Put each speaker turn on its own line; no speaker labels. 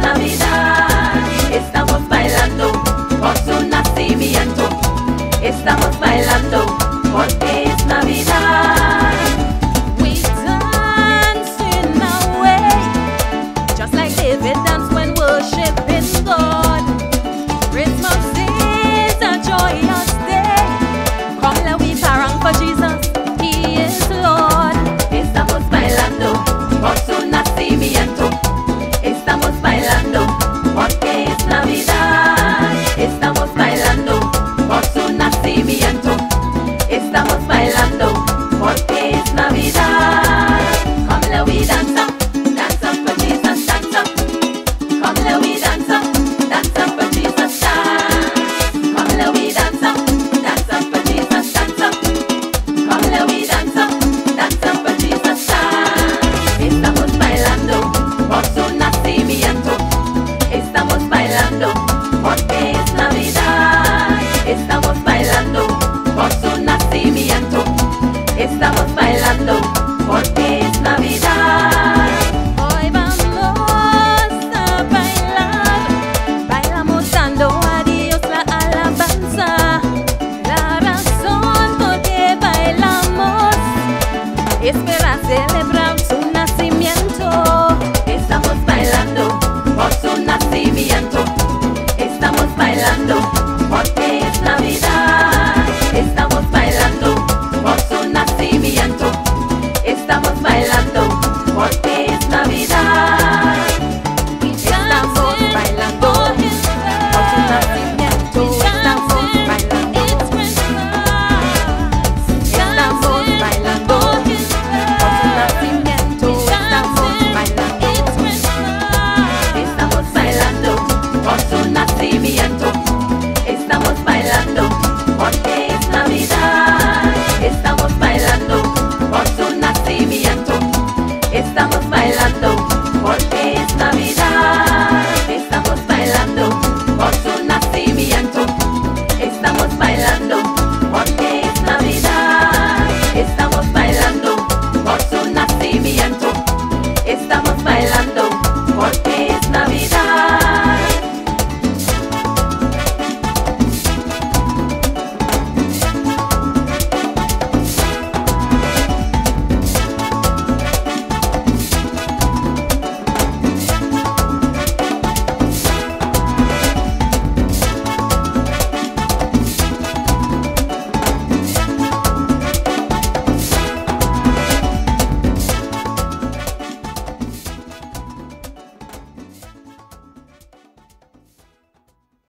Navidad. Estamos bailando por su nacimiento. Estamos bailando porque es Navidad.
We dance in our way, just like David danced when worshiping God. Christmas is a joyous day. Come let we parang for Jesus, He is Lord.
Estamos bailando por su nacimiento. Estamos bailando porque es Navidad. Estamos bailando por su nacimiento. Estamos bailando porque es Navidad. Come let we dance up for Jesus, dance up. Come let we dance up for Jesus, dance. Come let we dance up for Jesus, dance up. Come let we dance up for Jesus, dance. Estamos bailando por su nacimiento. Estamos bailando porque es Navidad. Estamos bailando por su nacimiento. Estamos bailando porque es Navidad.
Hoy vamos a bailar, bailamos dando a Dios la alabanza. La razón por que bailamos es para celebrar su nacimiento.
Estamos bailando por su nacimiento. Estamos bailando porque es Navidad. Estamos bailando por su nacimiento. Estamos bailando porque es Navidad.
Estamos bailando por su nacimiento. Estamos bailando. Estamos bailando por su nacimiento. Estamos bailando.
Estamos bailando por su nacimiento. Estamos bailando porque es Navidad. Estamos bailando por su nacimiento. Estamos bailando porque es Navidad. Estamos bailando por su nacimiento. Estamos bailando porque es Navidad. Estamos bailando por su nacimiento. Estamos bailando